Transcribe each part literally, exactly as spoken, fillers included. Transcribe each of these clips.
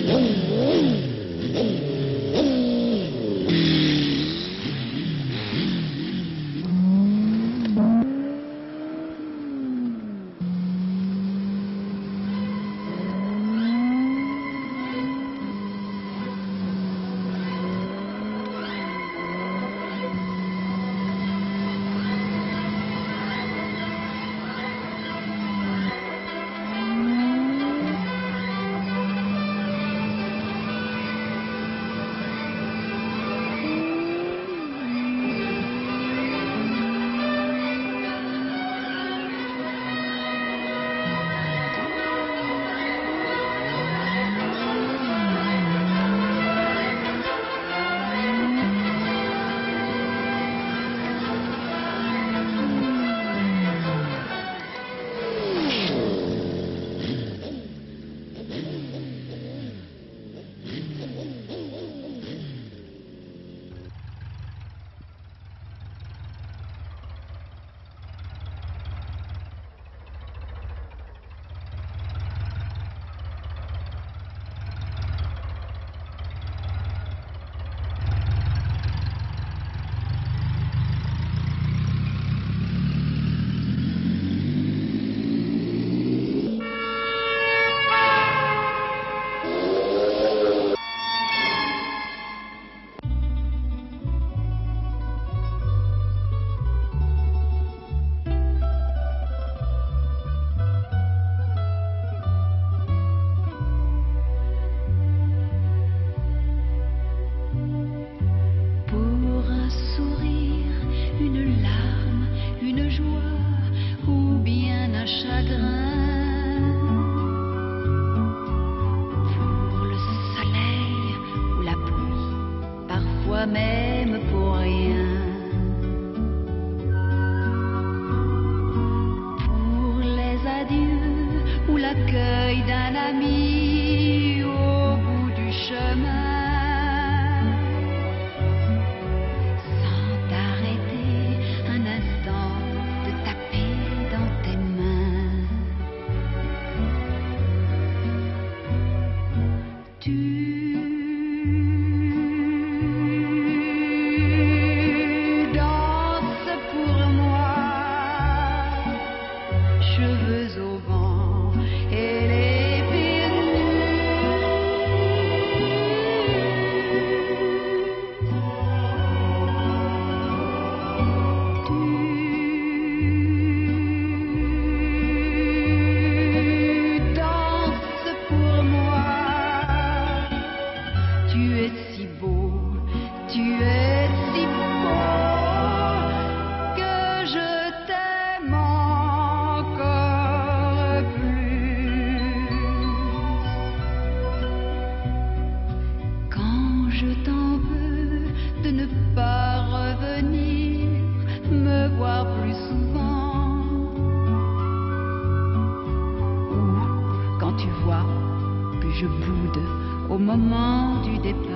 Même pour rien, pour les adieux ou l'accueil d'un ami au bout du chemin, sans t'arrêter un instant de taper dans tes mains. Tu cheveux au vent et les pieds nus. Tu danses pour moi, tu es si beau, tu es si beau que je t'aime encore plus. Quand je t'en veux de ne pas revenir me voir plus souvent, ou quand tu vois que je boude au moment du départ.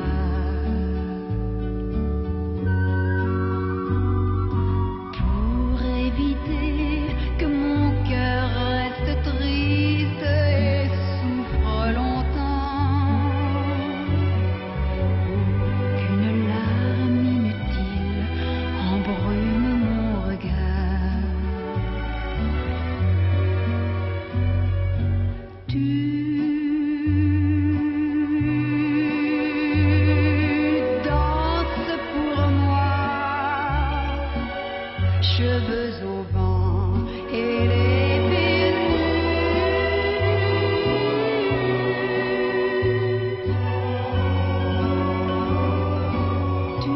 Pour éviter que mon cœur reste triste et souffre longtemps, ou qu'une larme inutile embrume mon regard. Tu cheveux au vent et les pieds nus.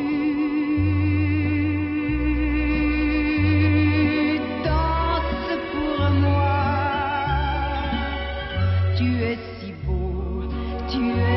Tu danses pour moi, tu es si beau, tu es